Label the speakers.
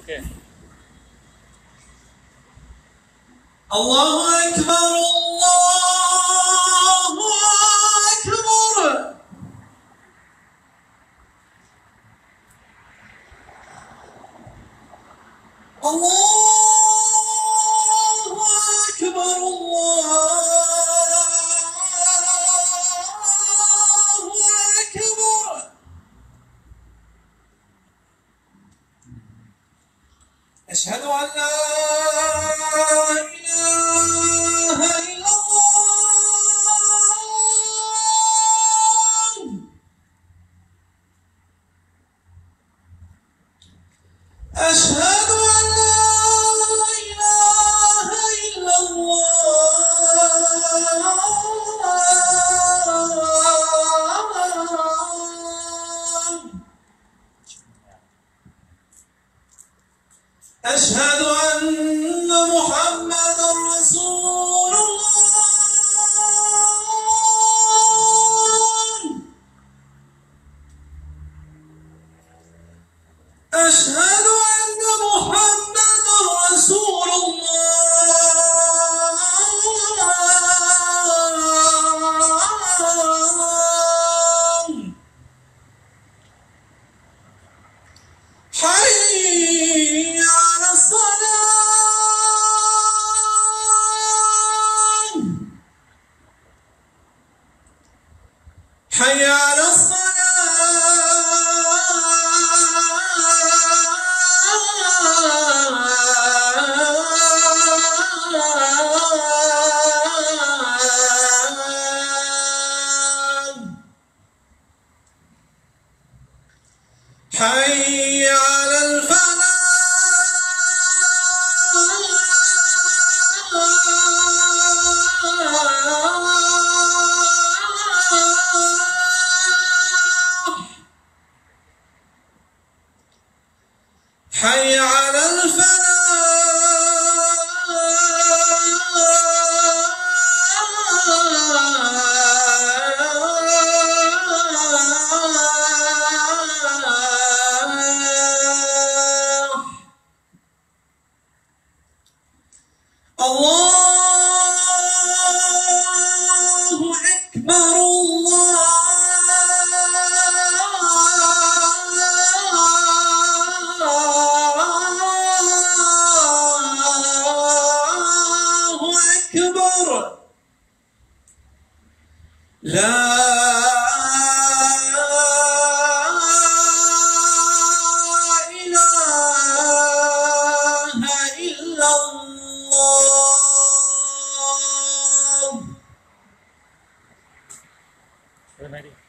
Speaker 1: اوكي.
Speaker 2: الله أكبر الله أكبر. الله أكبر الله أكبر. أشهد أن لا إله إلا الله. أشهد أن لا إله إلا الله. أشهد أن محمدا رسول الله. أشهد أن محمدا رسول الله. حي على الصلاة. حي على حي على الفلاح. حي على الفلاح. الله أكبر الله أكبر. لا إله إلا الله.
Speaker 1: Burnaby.